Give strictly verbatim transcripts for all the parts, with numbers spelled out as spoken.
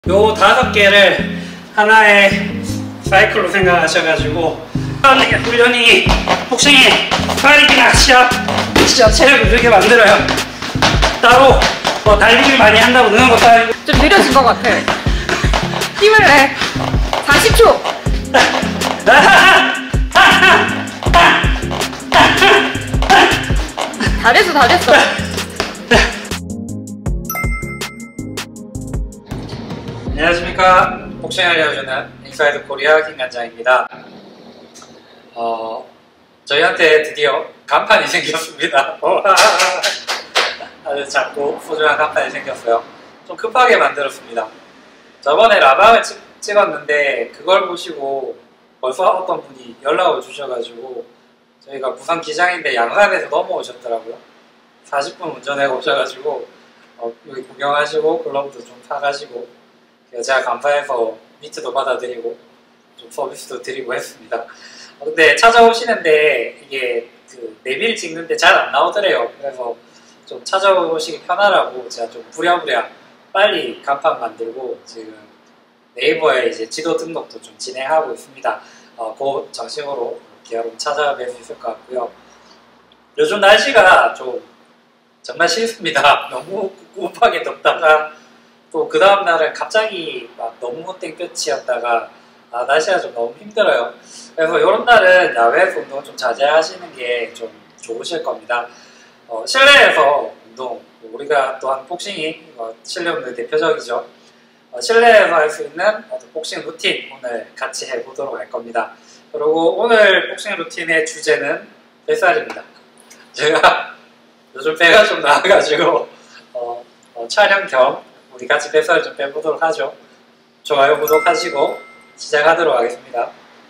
요 다섯 개를 하나의 사이클로 생각하셔가지고 훈련이 복싱이 팔이기나 시합 진짜 체력을 늘게 만들어요. 따로 뭐 달리기를 많이 한다고 느는 것도 아니고. 좀 느려진 것 같아. 힘을 내. 사십 초. 다 됐어, 다 됐어. 안녕하십니까. 복싱 알려주는 인사이드 코리아 김관장입니다. 어, 저희한테 드디어 간판이 생겼습니다. 아주 작고 소중한 간판이 생겼어요. 좀 급하게 만들었습니다. 저번에 라방을 찍, 찍었는데 그걸 보시고 벌써 어떤 분이 연락을 주셔가지고 저희가 부산 기장인데 양산에서 넘어오셨더라고요. 사십 분 운전해 오셔가지고 어, 여기 구경하시고 글러브도 좀 사가시고 제가 간판에서 미트도 받아드리고 좀 서비스도 드리고 했습니다. 어, 근데 찾아오시는데 이게 그 내비를 찍는데 잘 안 나오더래요. 그래서 좀 찾아오시기 편하라고 제가 좀 부랴부랴 빨리 간판 만들고 지금 네이버에 이제 지도 등록도 좀 진행하고 있습니다. 어, 그 정식으로 여러분 찾아뵐 수 있을 것 같고요. 요즘 날씨가 좀 정말 싫습니다. 너무 꿉꿉하게 덥다가 또 그 다음날은 갑자기 막 너무 땡볕이었다가 아, 날씨가 좀 너무 힘들어요. 그래서 이런 날은 야외에서 운동 좀 자제하시는 게 좀 좋으실 겁니다. 어, 실내에서 운동, 우리가 또한 복싱이 어, 실내 운동의 대표적이죠. 어, 실내에서 할 수 있는 복싱 루틴 오늘 같이 해보도록 할 겁니다. 그리고 오늘 복싱 루틴의 주제는 뱃살입니다. 제가 요즘 배가 좀 나와가지고 어, 어, 촬영 겸 우리 같이 뱃살을 좀 빼보도록 하죠. 좋아요, 구독하시고 시작하도록 하겠습니다.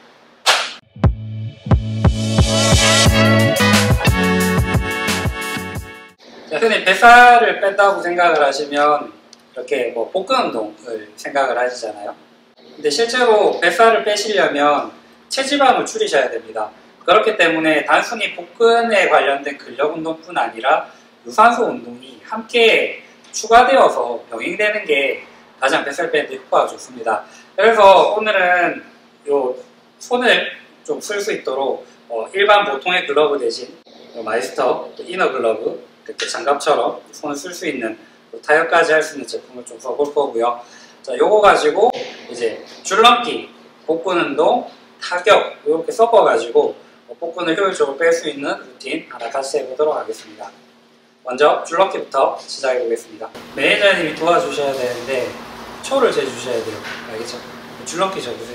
자, 흔히 뱃살을 뺀다고 생각을 하시면 이렇게 뭐 복근 운동을 생각을 하시잖아요. 근데 실제로 뱃살을 빼시려면 체지방을 줄이셔야 됩니다. 그렇기 때문에 단순히 복근에 관련된 근력 운동뿐 아니라 유산소 운동이 함께 추가되어서 병행되는 게 가장 뱃살 빼는 데 효과가 좋습니다. 그래서 오늘은 요 손을 좀 쓸 수 있도록 어 일반 보통의 글러브 대신 마이스터 이너 글러브 이렇게 장갑처럼 손을 쓸 수 있는 타협까지 할 수 있는 제품을 좀 써볼 거고요. 자, 요거 가지고 이제 줄넘기, 복근 운동, 타격 이렇게 섞어가지고 복근을 효율적으로 뺄 수 있는 루틴 하나 같이 해보도록 하겠습니다. 먼저 줄넘기부터 시작해 보겠습니다. 매니저님이 도와주셔야 되는데 초를 재주셔야 돼요. 알겠죠? 줄넘기 재보세요.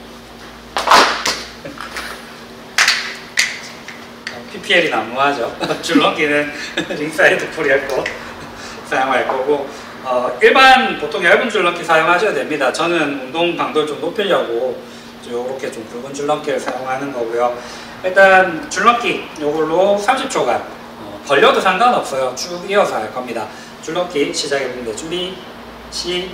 피피엘이 난무하죠. 줄넘기는 링사이드 코리아 거 사용할 거고 어, 일반 보통 얇은 줄넘기 사용하셔도 됩니다. 저는 운동 강도를 좀 높이려고 이렇게 좀 굵은 줄넘기를 사용하는 거고요. 일단 줄넘기 이걸로 삼십 초간 어, 걸려도 상관없어요. 쭉 이어서 할 겁니다. 줄넘기 시작해보는데 준비 시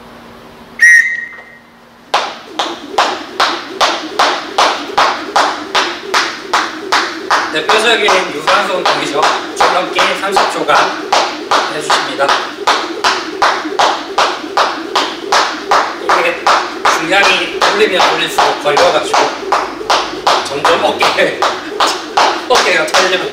대표적인 유산소 운동이죠. 줄넘기 삼십 초간 해주십니다. 이게 중량이 올리면 올릴수록 걸려가지고 점점 어깨, 어깨가 떨리면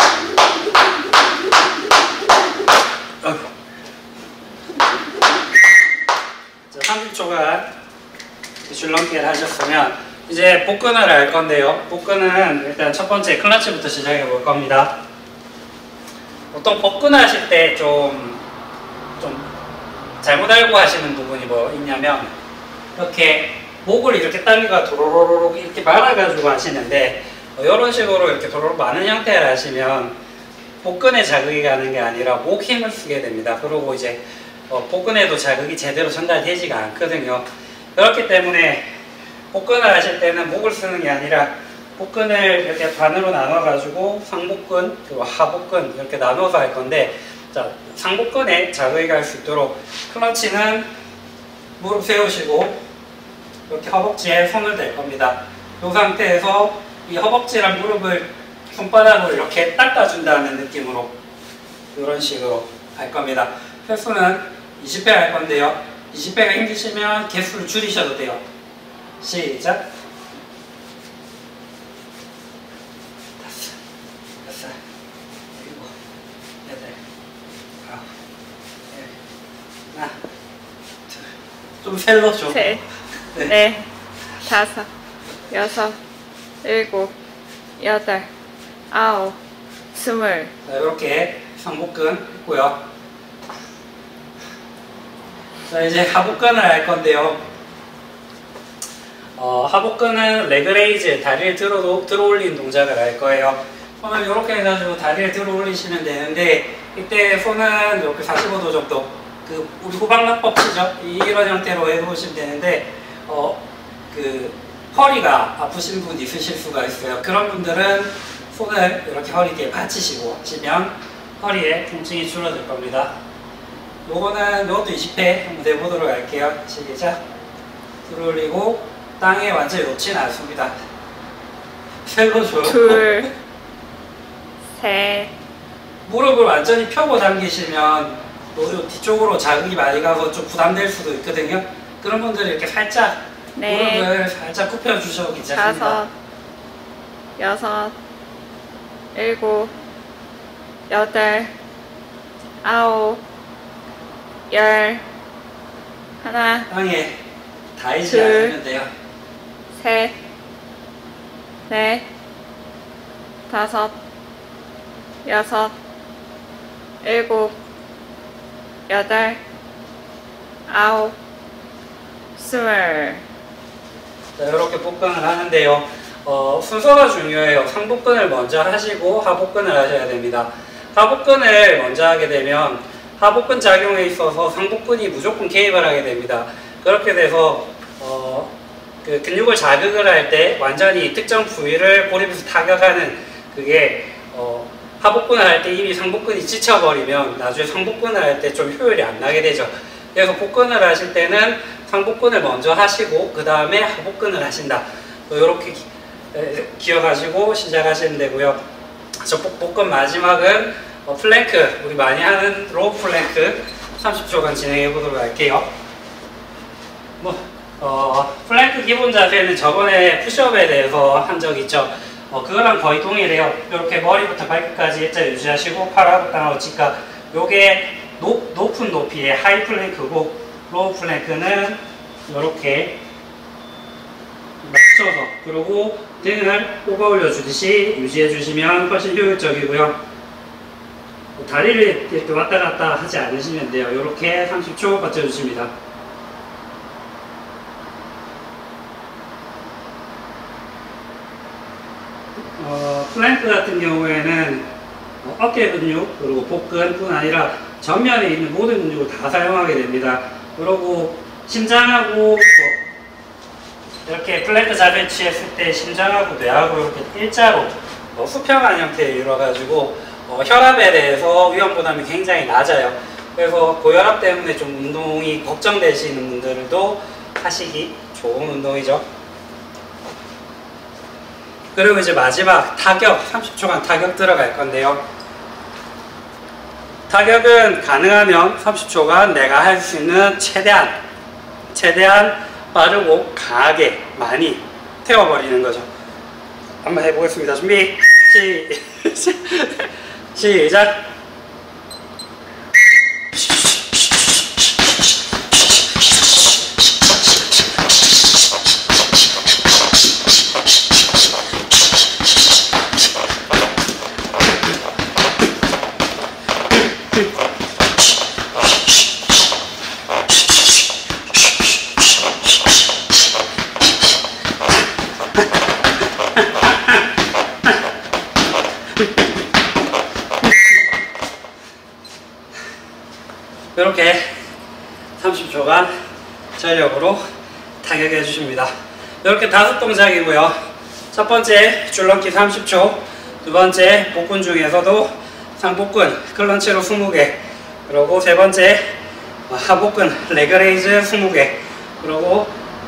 삼십 초간 줄넘기를 하셨으면 이제 복근을 할 건데요. 복근은 일단 첫 번째 클러치부터 시작해 볼 겁니다. 보통 복근을 하실 때 좀 좀 잘못 알고 하시는 부분이 뭐 있냐면 이렇게 목을 이렇게 당기가 도로로록 이렇게 말아가지고 하시는데 어, 이런 식으로 이렇게 도로로 많은 형태를 하시면 복근에 자극이 가는 게 아니라 목 힘을 쓰게 됩니다. 그리고 이제 어, 복근에도 자극이 제대로 전달되지가 않거든요. 그렇기 때문에 복근을 하실 때는 목을 쓰는 게 아니라 복근을 이렇게 반으로 나눠 가지고 상복근 그리고 하복근 이렇게 나눠서 할 건데 자, 상복근에 자극이 갈 수 있도록 클러치는 무릎 세우시고 이렇게 허벅지에 손을 댈 겁니다. 이 상태에서 이 허벅지랑 무릎을 손바닥으로 이렇게 닦아준다는 느낌으로 이런 식으로 할 겁니다. 횟수는 이십 회 할 건데요. 이십 회가 힘드시면 개수를 줄이셔도 돼요. 시작. 다섯, 여섯, 일곱, 여덟, 아홉, 열. 하나, 둘. 좀 셀로 줘. 셋, 네. 넷, 다섯, 여섯, 일곱, 여덟, 아홉, 스물. 자, 이렇게 상복근 했고요. 자, 이제 하복근을 할 건데요. 어, 하복근은 레그레이즈, 다리를 들어, 들어 올리는 동작을 할 거예요. 손을 이렇게 해가지고 다리를 들어 올리시면 되는데, 이때 손은 이렇게 사십오 도 정도, 그 우리 후방납법 치죠? 이런 형태로 해놓으시면 되는데, 어, 그 허리가 아프신 분 있으실 수가 있어요. 그런 분들은 손을 이렇게 허리 뒤에 받치시고 하시면 허리에 통증이 줄어들 겁니다. 요거는 요것도 이십 회 한번 해보도록 할게요. 시작. 들어 올리고 땅에 완전히 놓지는 않습니다. 셀로 줘요. 둘, 셋, 무릎을 완전히 펴고 당기시면 요 뒤쪽으로 자극이 많이 가서 좀 부담될 수도 있거든요. 그런 분들은 이렇게 살짝 넷, 무릎을 살짝 굽혀 주셔도 괜찮습니다. 다섯, 여섯, 일곱, 여덟, 아홉, 열. 하나, 땅에 닿이지 둘. 않으면 돼요. 셋, 넷, 다섯, 여섯, 일곱, 여덟, 아홉, 스물. 자, 이렇게 복근을 하는데요. 어, 순서가 중요해요. 상복근을 먼저 하시고 하복근을 하셔야 됩니다. 하복근을 먼저 하게 되면 하복근 작용에 있어서 상복근이 무조건 개입을 하게 됩니다. 그렇게 돼서 어, 그 근육을 자극을 할 때 완전히 특정 부위를 고립해서 타격하는 그게 어, 하복근을 할 때 이미 상복근이 지쳐버리면 나중에 상복근을 할 때 좀 효율이 안 나게 되죠. 그래서 복근을 하실 때는 상복근을 먼저 하시고 그 다음에 하복근을 하신다. 이렇게 기억하시고 시작하시면 되고요. 저 복근 마지막은 어, 플랭크, 우리 많이 하는 로우 플랭크 삼십 초간 진행해 보도록 할게요. 뭐 어, 플랭크 기본 자세는 저번에 푸시업에 대해서 한 적 있죠. 어, 그거랑 거의 동일해요. 이렇게 머리부터 발끝까지 일자 유지하시고 팔 하고 땅하고 직각. 요게 높, 높은 높이의 하이 플랭크고 로우 플랭크는 이렇게 맞춰서 그리고 등을 뽑아 올려 주듯이 유지해 주시면 훨씬 효율적이고요. 다리를 이렇게 왔다 갔다 하지 않으시면 돼요. 이렇게 삼십 초 버텨주십니다. 어, 플랭크 같은 경우에는 어깨 근육 그리고 복근뿐 아니라 전면에 있는 모든 근육을 다 사용하게 됩니다. 그리고 심장하고 이렇게 플랭크 자세 취했을 때 심장하고 뇌하고 이렇게 일자로 어, 수평한 형태에 이루어가지고 어, 혈압에 대해서 위험 부담이 굉장히 낮아요. 그래서 고혈압 때문에 좀 운동이 걱정되시는 분들도 하시기 좋은 운동이죠. 그리고 이제 마지막 타격, 삼십 초간 타격 들어갈 건데요. 타격은 가능하면 삼십 초간 내가 할 수 있는 최대한 최대한 빠르고 강하게 많이 태워버리는 거죠. 한번 해보겠습니다. 준비 시, 시작. 이렇게 삼십 초간 전력으로 타격해 주십니다. 이렇게 다섯 동작이고요. 첫 번째 줄넘기 삼십 초, 두 번째 복근 중에서도 상복근 클런치로 이십 개, 그리고 세 번째 하복근 레그레이즈 이십 개, 그리고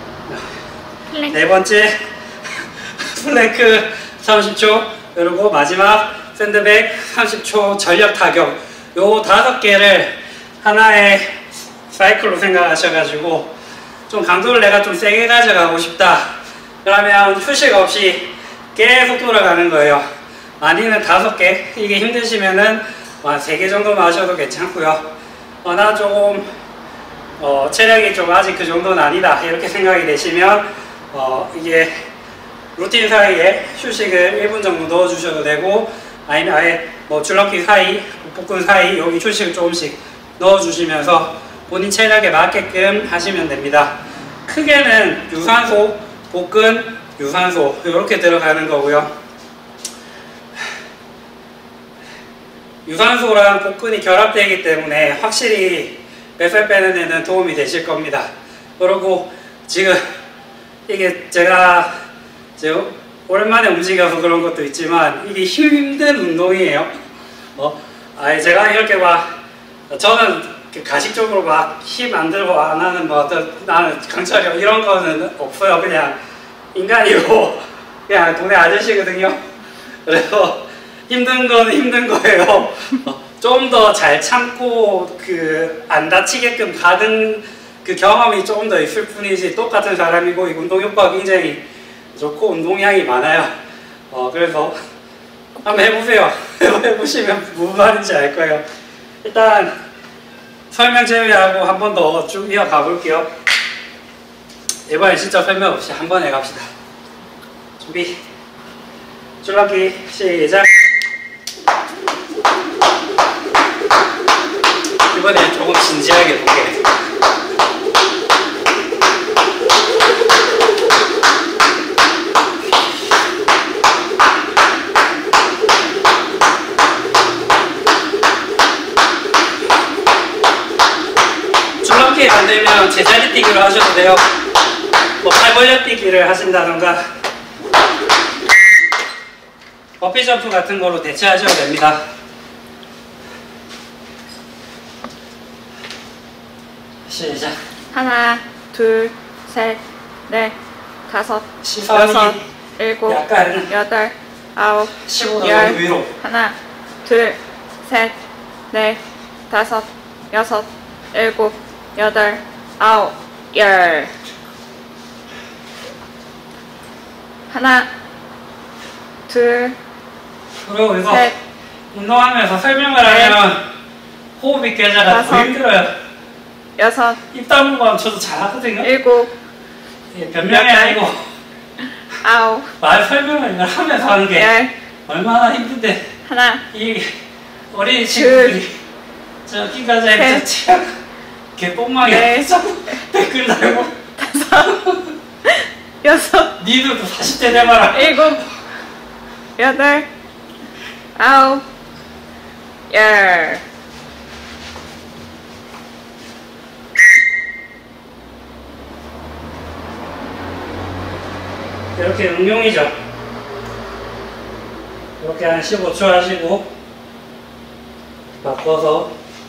네 번째 플랭크 삼십 초, 그리고 마지막 샌드백 삼십 초 전력 타격. 요 다섯 개를 하나의 사이클로 생각하셔가지고 좀 강도를 내가 좀 세게 가져가고 싶다. 그러면 휴식 없이 계속 돌아가는 거예요. 많이는 다섯 개, 이게 힘드시면은 한 세 개 정도 마셔도 괜찮고요. 어, 나 조금 어, 체력이 좀 아직 그 정도는 아니다 이렇게 생각이 되시면 어, 이게 루틴 사이에 휴식을 일 분 정도 넣어주셔도 되고, 아니면 아예 뭐 줄넘기 사이, 복근 사이 여기 휴식을 조금씩 넣어주시면서 본인 체력에 맞게끔 하시면 됩니다. 크게는 유산소, 복근, 유산소 이렇게 들어가는 거고요. 유산소랑 복근이 결합되기 때문에 확실히 뱃살 빼는 데는 도움이 되실 겁니다. 그리고 지금 이게 제가 제가 오랜만에 움직여서 그런 것도 있지만 이게 힘든 운동이에요. 어, 아예 제가 이렇게 막 저는 가식적으로 막 힘 안 들고 안 하는 뭐 어떤 나는 강철이 이런 거는 없어요. 그냥 인간이고 그냥 동네 아저씨거든요. 그래서 힘든 건 힘든 거예요. 어, 좀 더 잘 참고 그 안 다치게끔 가는 그 경험이 조금 더 있을 뿐이지 똑같은 사람이고 이 운동 효과가 굉장히 좋고 운동량이 많아요. 어, 그래서 한번 해보세요. 해보시면 무슨 말인지 알 거예요. 일단 설명 제외하고 한 번 더 쭉 이어가 볼게요. 이번엔 진짜 설명 없이 한 번에 갑시다. 준비. 줄넘기 시작. 이번엔 조금 진지하게 볼게요. 줄넘기 안 되면 제자리 뛰기를 하셔도 돼요. 뭐 팔 벌려 뛰기를 하신다던가 버피 점프 같은 거로 대체하셔도 됩니다. 시작. 하나, 둘, 셋, 넷, 다섯, 시선이 여섯, 일곱, 약간 여덟, 아홉, 십오 도 열. 위로. 하나, 둘, 셋, 넷, 다섯, 여섯, 일곱, 여덟, 아홉, 열. 하나, 둘, 그리고 이거 셋, 운동하면서 설명을 하면 호흡이 깨져가 더 다섯. 힘들어요. 여섯, 입 다물고 하면 저도 잘하거든요. 일곱, 예, 변명이 아니고 아홉, 말 설명을 이걸 하면서 하는 게 열. 얼마나 힘든데 하나, 이 어린이 친구들이 저기까지 해서 치약 개뽕망이 넷. 자꾸 댓글 달고 다섯, 여섯, 니들도 사십 대 돼봐라. 일곱, 여덟, 아홉, 열. 이렇게 응용이죠. 이렇게 한 십오 초 하시고 바꿔서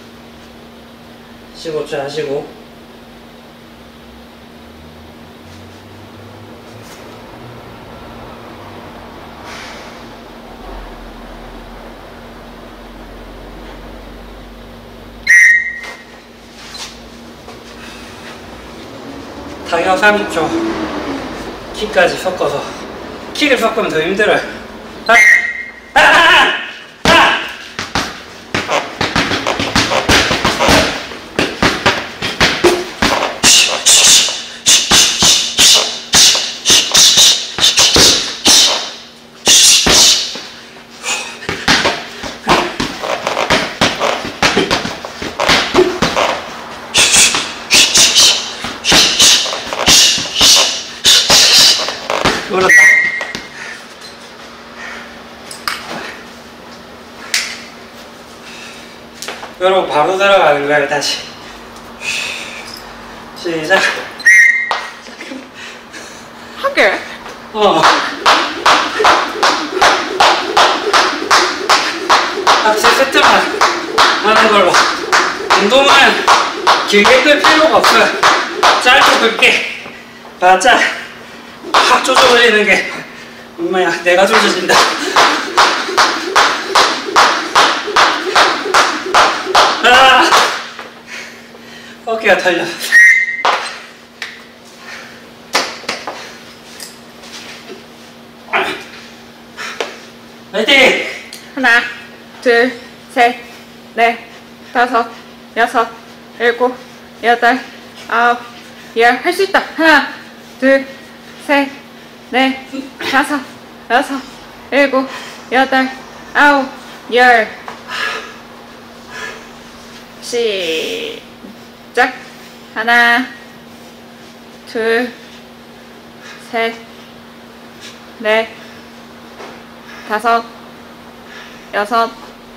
십오 초 하시고 타격 삼십 초 킥까지 섞어서 킥을 섞으면 더 힘들어요. 아! 아! 아! 아! 그렇다. 그리고 바로 들어가는 거예요. 다시 시작. 한 개. 어. 딱 세 세트만 하는 걸로. 운동은 길게 끌 필요가 없어요. 짧고 굵게 바짝 확 조져버리는 게 엄마야 내가 조져진다. 아, 어깨가 털려. 화이팅! 하나, 둘, 셋, 넷, 다섯, 여섯, 일곱, 여덟, 아홉, 열. 할 수 있다. 하나, 둘, 셋, 넷, 다섯, 여섯, 일곱, 여덟, 아홉, 열. 시작. 하나, 둘, 셋, 넷, 다섯, 여섯,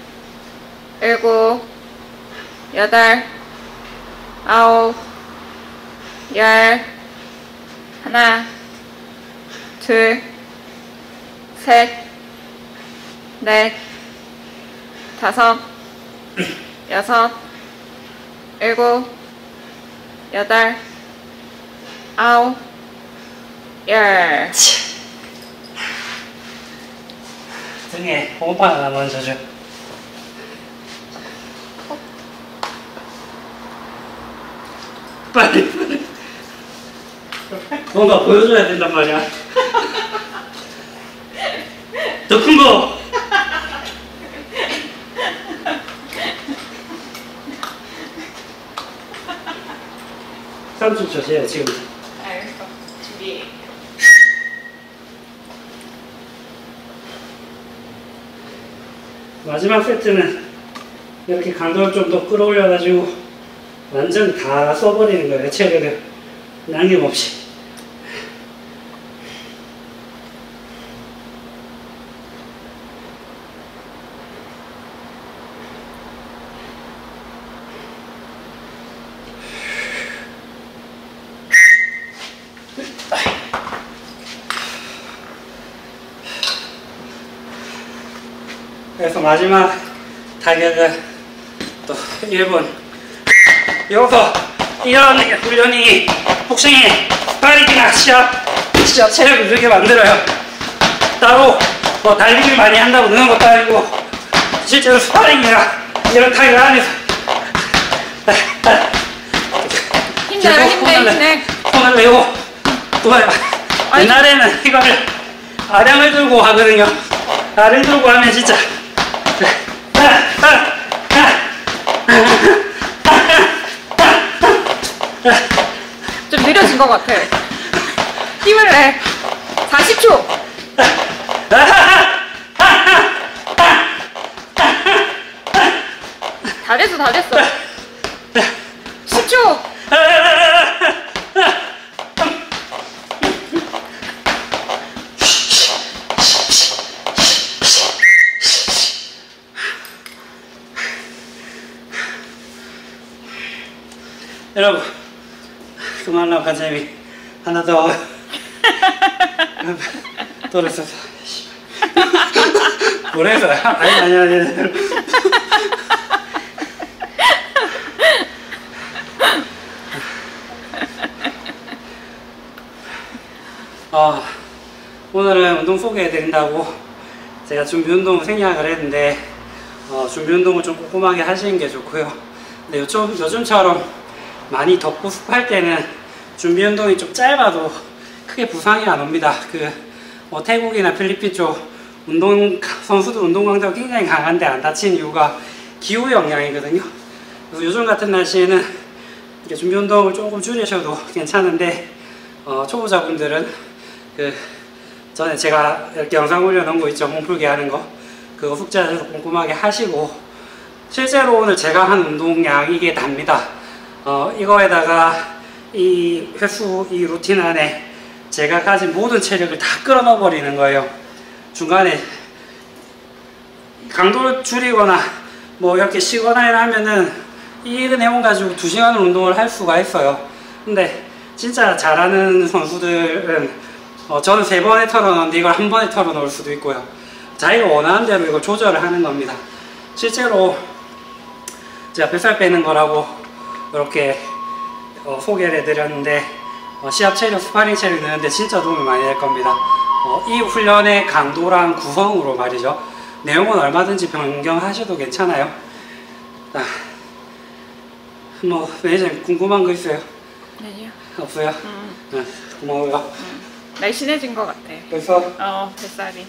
일곱, 여덟, 아홉, 열. 하나, 둘, 셋, 넷, 다섯, 여섯, 일곱, 여덟, 아홉, 열. 등에 호흡 하나 먼저 줘. 빨리 빨리. 뭔가 보여줘야 된단 말이야. 더 큰 거. 삼십 초 세요 지금. 알겠어. 준비. 마지막 세트는 이렇게 강도를 좀 더 끌어올려가지고 완전 다 써버리는 거예요. 체력을 남김없이. 그래서 마지막 타격은 또 일 분. 여기서 이런 훈련이 복싱이 스파링이나 시합, 시합 체력을 이렇게 만들어요. 따로 뭐 달리기를 많이 한다고 느는 것도 아니고 실제로 스파링이나 이런 타격을 하면서 힘내요, 힘내, 힘내. 손을 내고 또 옛날에는 이거를 아량을 들고 하거든요. 아량 들고 하면 진짜 좀 느려진 것 같아. 힘을 내. 사십 초. 다 됐어, 다 됐어. 십 초. 여러분, 그만하고 간 재미 하나 더. 떨어졌어. 뭐래서? 아니 아니 아니. 어, 오늘은 운동 소개해드린다고 제가 준비 운동을 생략을 했는데 어, 준비 운동을 좀 꼼꼼하게 하시는 게 좋고요. 근데 요즘, 요즘처럼 많이 덥고 습할 때는 준비 운동이 좀 짧아도 크게 부상이 안 옵니다. 그 뭐 태국이나 필리핀 쪽 운동 선수들 운동 강도가 굉장히 강한데 안 다치는 이유가 기후 영향이거든요. 그래서 요즘 같은 날씨에는 이렇게 준비 운동을 조금 줄이셔도 괜찮은데 어, 초보자분들은 그 전에 제가 이렇게 영상 올려놓은 거 있죠. 몸풀기 하는 거 그거 숙제해서 꼼꼼하게 하시고 실제로 오늘 제가 한 운동량 이게 답니다. 어, 이거에다가 이 횟수, 이 루틴 안에 제가 가진 모든 체력을 다 끌어넣어 버리는 거예요. 중간에 강도를 줄이거나 뭐 이렇게 쉬거나 이러면은 이 내용 가지고 두 시간을 운동을 할 수가 있어요. 근데 진짜 잘하는 선수들은 어, 저는 세 번에 털어넣는데 이걸 한 번에 털어넣을 수도 있고요. 자기가 원하는 대로 이걸 조절을 하는 겁니다. 실제로 제가 뱃살 빼는 거라고 이렇게 어, 소개를 해드렸는데 어, 시합 체력, 스파링 체력 넣는데 진짜 도움이 많이 될 겁니다. 어, 이 훈련의 강도랑 구성으로 말이죠. 내용은 얼마든지 변경하셔도 괜찮아요. 아, 뭐 매니저님 궁금한 거 있어요? 아니요. 없어요? 음, 네, 고마워요. 음. 날씬해진 것 같아. 그래서 어, 뱃살이.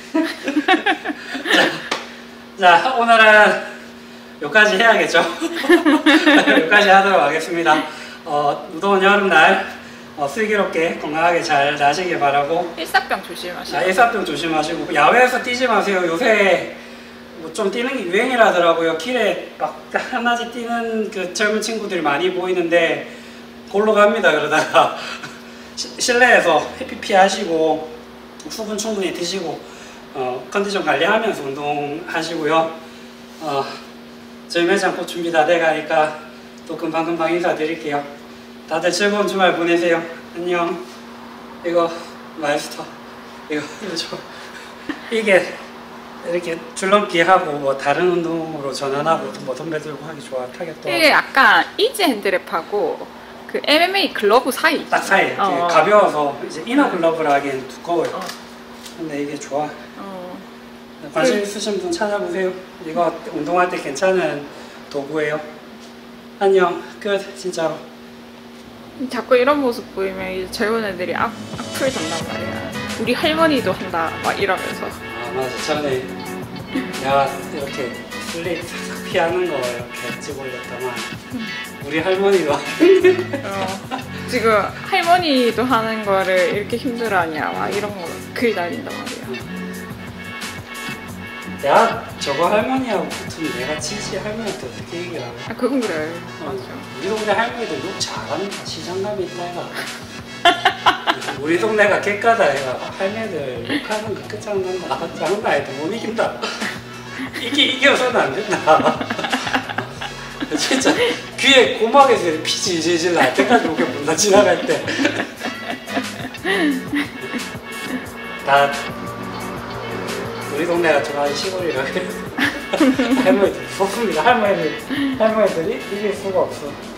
자, 오늘은 여기까지 해야겠죠? 여기까지 하도록 하겠습니다. 어, 무더운 여름날 어, 슬기롭게 건강하게 잘 나시길 바라고. 일사병 조심하시고. 아, 일사병 조심하시고 야외에서 뛰지 마세요. 요새 뭐 좀 뛰는 게 유행이라더라고요. 길에 막 하나씩 뛰는 그 젊은 친구들이 많이 보이는데 골로 갑니다. 그러다가 시, 실내에서 햇빛 피하시고 수분 충분히 드시고 어, 컨디션 관리하면서 운동하시고요. 어, 저희 매장 곧 준비 다 돼가니까 또 금방금방 인사드릴게요. 다들 즐거운 주말 보내세요. 안녕. 이거 마이스터 이거 이거 줘. 이게 이렇게 줄넘기 하고 뭐 다른 운동으로 전환하고 뭐 덤벨 들고 하기 좋아. 타격도 이게 약간 이지 핸드랩하고 그 엠엠에이 글러브 사이. 딱 사이. 어. 가벼워서 이제 이너 글러브를 하기엔 두꺼워요. 어. 근데 이게 좋아. 어. 관심 그- 있으신 분 찾아보세요. 이거 운동할 때 괜찮은 도구예요. 안녕. 끝. 진짜로. 자꾸 이런 모습 보이면 이제 젊은 애들이 악, 악플 단단 말이야. 우리 할머니도 한다 막 이러면서. 아 맞아. 전에 내가 이렇게 슬립 싹 피하는 거 이렇게 찍어 올렸다만 우리 할머니도 어, 지금 할머니도 하는 거를 이렇게 힘들어하냐 막 이런 거 글 달린단 말이야. 내가 저거 할머니하고 붙으면 내가 치지 할머니한테 어떻게 얘기를 하냐. 아 그건 그래. 어, 맞아. 우리 동네 할머니들 욕 잘한다. 시장감이 있다 해가. 우리 동네가 객가다 해가 할매들 욕하는 거 끝장난다. 장난 아니다. 못 이긴다. 이게 이겨서는 안 된다. 진짜 귀에 고막에서 피 질질질 날 때까지 목에 문나 지나갈 때. 다 우리 동네가 좋아하는 시골이라 그래서 할머니들 무섭습니다. 할머니들 할머니들이 이길 수가 없어.